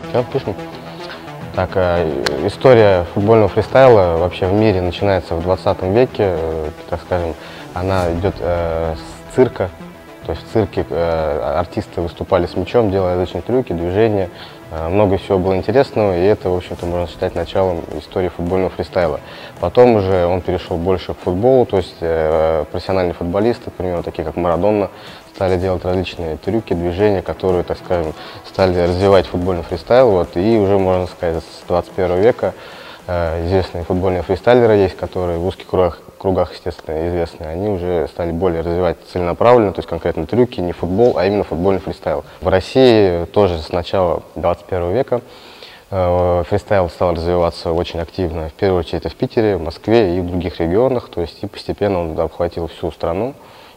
Сейчас пишем. Так, история футбольного фристайла вообще в мире начинается в 20 веке, так скажем, она идет с цирка. То есть в цирке артисты выступали с мячом, делая различные трюки, движения. Много всего было интересного, и это, в общем-то, можно считать началом истории футбольного фристайла. Потом уже он перешел больше к футболу, то есть профессиональные футболисты, к примеру, такие как Марадона, стали делать различные трюки, движения, которые, так скажем, стали развивать футбольный фристайл. Вот, и уже, можно сказать, с 21 века известные футбольные фристайлеры есть, которые в узких кругах, естественно, известны, они уже стали более развивать целенаправленно, то есть конкретно трюки, не футбол, а именно футбольный фристайл. В России тоже с начала 21 века фристайл стал развиваться очень активно, в первую очередь это в Питере, в Москве и в других регионах, то есть и постепенно он обхватил всю страну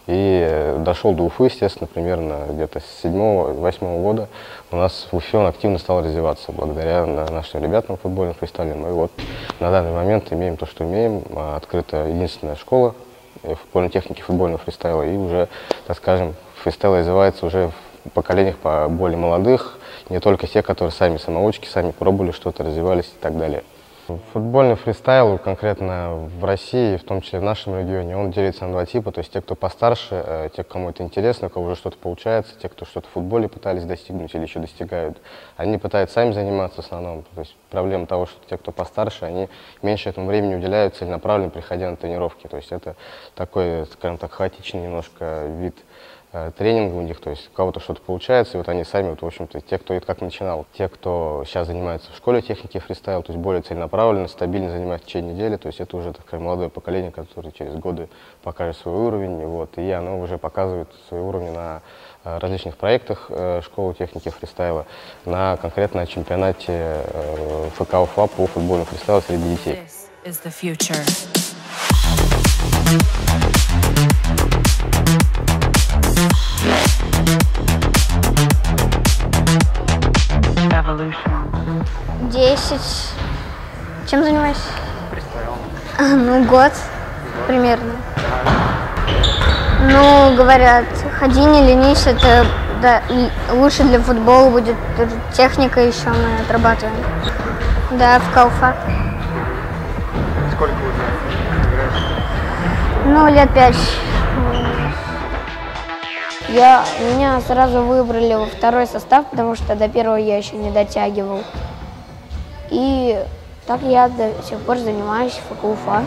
и дошел до Уфы, естественно, примерно где-то с 7-8 года у нас в Уфе он активно стал развиваться благодаря нашим ребятам футбольным фристайлем. И вот на данный момент имеем то, что имеем. Открыта единственная школа футбольной техники, футбольного фристайла, и уже, так скажем, фристайл развивается уже в поколениях более молодых, не только те, которые сами самоучки, сами пробовали что-то, развивались и так далее. Футбольный фристайл конкретно в России, в том числе в нашем регионе, он делится на два типа. То есть те, кто постарше, те, кому это интересно, у кого уже что-то получается, те, кто что-то в футболе пытались достигнуть или еще достигают, они пытаются сами заниматься в основном. То есть проблема того, что те, кто постарше, они меньше этому времени уделяют целенаправленно, приходя на тренировки. То есть это такой, скажем так, хаотичный немножко вид тренинга у них, то есть у кого-то что-то получается, и вот они сами, вот, в общем-то, те, кто это как начинал, те, кто сейчас занимается в школе техники фристайл, то есть более целенаправленно, стабильно занимается в течение недели, то есть это уже такое молодое поколение, которое через годы покажет свой уровень, вот, и оно уже показывает свой уровень на различных проектах школы техники фристайла, на конкретно чемпионате ФК Уфа по футбольному фристайлу среди детей. Десять. Чем занимаешься? Ну, год примерно. Ну, говорят, ходи, не ленись, это да, лучше для футбола будет, техника еще мы отрабатываем. Да, в Уфа. Сколько уже играешь? Ну, лет 5. Меня сразу выбрали во второй состав, потому что до первого я еще не дотягивал. И так я до сих пор занимаюсь в ФК Уфа.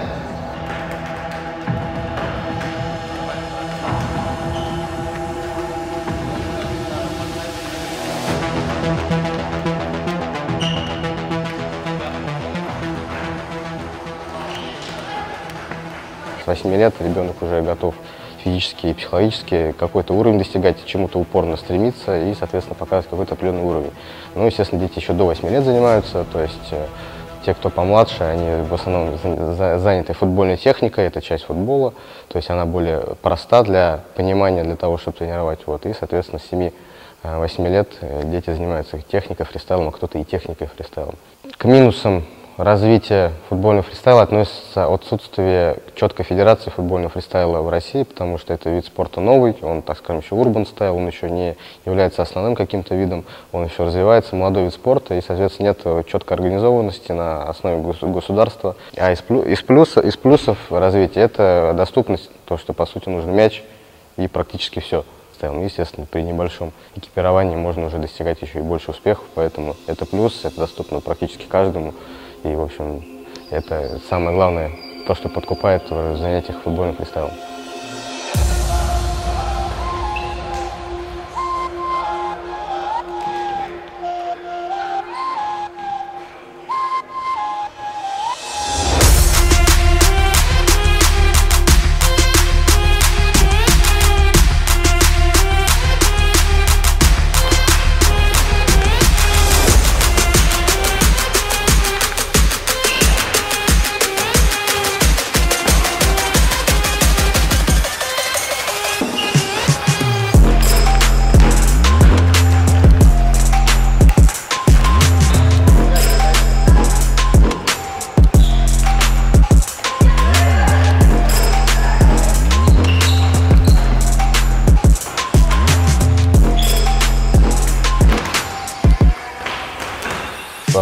С 8 лет ребенок уже готов физически и психологически какой-то уровень достигать, чему-то упорно стремиться и, соответственно, показывать какой-то определенный уровень. Ну, естественно, дети еще до 8 лет занимаются, то есть те, кто помладше, они в основном заняты футбольной техникой, это часть футбола, то есть она более проста для понимания, для того, чтобы тренировать. Вот, и, соответственно, с 7-8 лет дети занимаются техникой, фристайлом, а кто-то и техникой, фристайлом. К минусам развития футбольного фристайла относится отсутствие четкой федерации футбольного фристайла в России, потому что это вид спорта новый, он, так скажем, еще урбан стайл, он еще не является основным каким-то видом, он еще развивается, молодой вид спорта, и, соответственно, нет четкой организованности на основе государства. А из плюсов развития это доступность, то, что, по сути, нужен мяч и практически все. Естественно, при небольшом экипировании можно уже достигать еще и больше успехов, поэтому это плюс, это доступно практически каждому. И, в общем, это самое главное, то, что подкупает в занятиях футбольным фристайлом.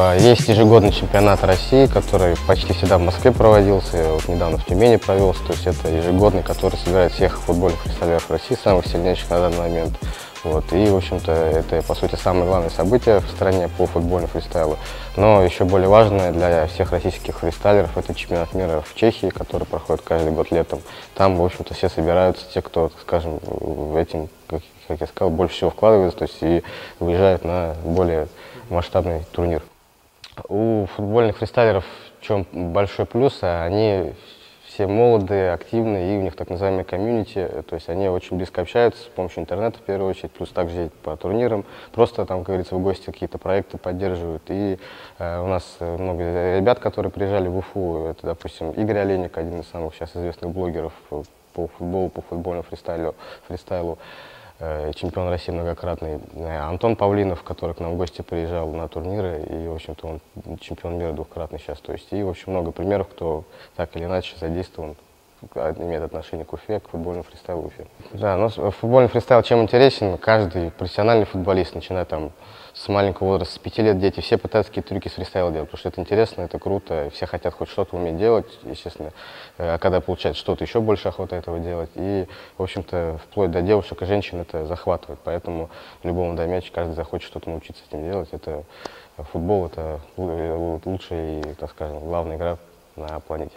Есть ежегодный чемпионат России, который почти всегда в Москве проводился, вот недавно в Тюмени провелся, то есть это ежегодный, который собирает всех футбольных фристайлеров России, самых сильнейших на данный момент. Вот. И, в общем-то, это, по сути, самое главное событие в стране по футбольному фристайлу. Но еще более важное для всех российских фристайлеров – это чемпионат мира в Чехии, который проходит каждый год летом. Там, в общем-то, все собираются, те, кто, скажем, этим, как я сказал, больше всего вкладывается, то есть и выезжают на более масштабный турнир. У футбольных фристайлеров в чем большой плюс, они все молодые, активные, и у них так называемые комьюнити, то есть они очень близко общаются с помощью интернета в первую очередь, плюс также ездят по турнирам, просто там, как говорится, в гости какие-то проекты поддерживают. И у нас много ребят, которые приезжали в Уфу, это, допустим, Игорь Олейник, один из самых сейчас известных блогеров по футболу, по футбольному фристайлу, чемпион России многократный, Антон Павлинов, который к нам в гости приезжал на турниры, и, в общем-то, он чемпион мира двукратный сейчас. То есть, и, в общем, много примеров, кто так или иначе задействован, имеет отношение к Уфе, к футбольному фристайлу Уфе. Да, но футбольный фристайл чем интересен? Каждый профессиональный футболист, начиная там с маленького возраста, с 5 лет дети, все пытаются какие-то трюки с фристайла делать, потому что это интересно, это круто, все хотят хоть что-то уметь делать, естественно, а когда получают что-то, еще больше охота этого делать, и, в общем-то, вплоть до девушек и женщин это захватывает, поэтому любому дай мяч, каждый захочет что-то научиться этим делать, это футбол, это лучшая и, так скажем, главная игра на планете.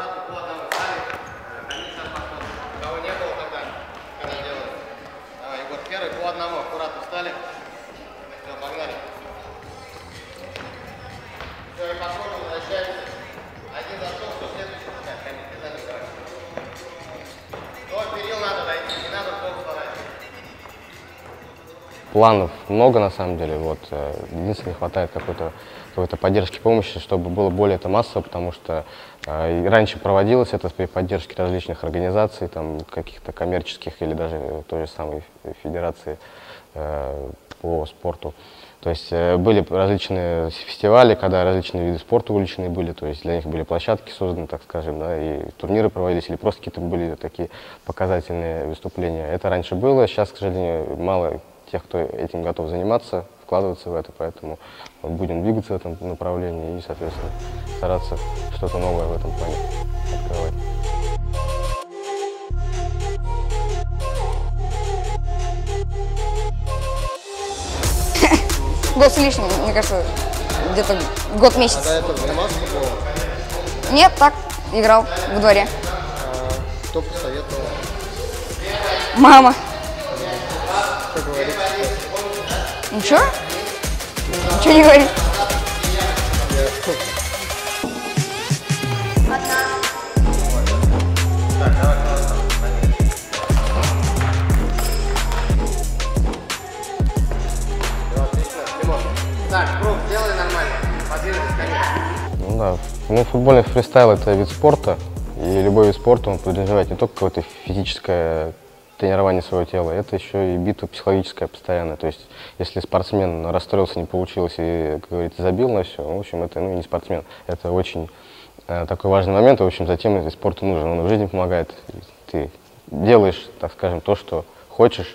Планов много на самом деле, вот. Единственное, не хватает какой-то поддержки, помощи, чтобы было более это массово, потому что раньше проводилось это при поддержке различных организаций, там каких-то коммерческих или даже той же самой федерации по спорту. То есть были различные фестивали, когда различные виды спорта увлечены были, то есть для них были площадки созданы, так скажем, да, и турниры проводились, или просто какие-то были такие показательные выступления. Это раньше было, сейчас, к сожалению, мало тех, кто этим готов заниматься, вкладываться в это, поэтому будем двигаться в этом направлении и, соответственно, стараться что-то новое в этом плане открывать. Год с лишним, мне кажется, где-то год-месяц. А до этого занимался футболом? Нет, так, играл во дворе. Кто посоветовал? Мама. Что говорит? Ничего? Ничего не говорит. Так, круг, делай нормально. Подвинусь, конечно. Ну да, ну, футбольный фристайл – это вид спорта, и любой вид спорта он подразумевает не только какое-то физическое тренирование своего тела, это еще и битва психологическая постоянная. То есть, если спортсмен расстроился, не получилось и, как говорится, забил на все, в общем, это не спортсмен. Это очень такой важный момент, и, в общем, затем этот спорт нужен, он в жизни помогает. Ты делаешь, так скажем, то, что хочешь,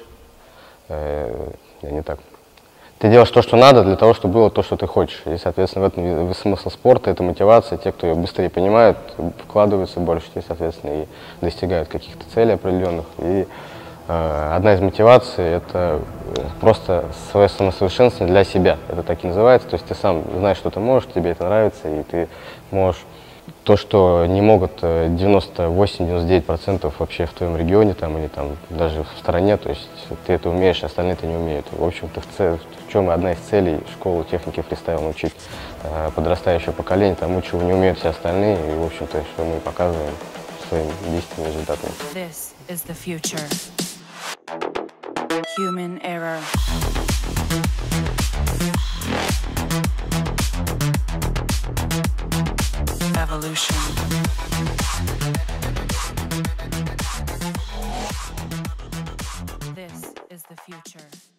не так. Ты делаешь то, что надо, для того, чтобы было то, что ты хочешь. И, соответственно, в этом смысл спорта, это мотивация. Те, кто ее быстрее понимают, вкладываются больше, и, соответственно, и достигают каких-то целей определенных. И одна из мотиваций – это просто свое самосовершенствование для себя. Это так и называется. То есть ты сам знаешь, что ты можешь, тебе это нравится, и ты можешь то, что не могут 98-99% вообще в твоем регионе там, или там, даже в стране, то есть ты это умеешь, остальные это не умеют. В общем-то, в чем одна из целей школы техники фристайла научить подрастающее поколение тому, чего не умеют все остальные, и, в общем-то, что мы показываем своими действиями, результатами. This is the future. Human error. Evolution. This is the future.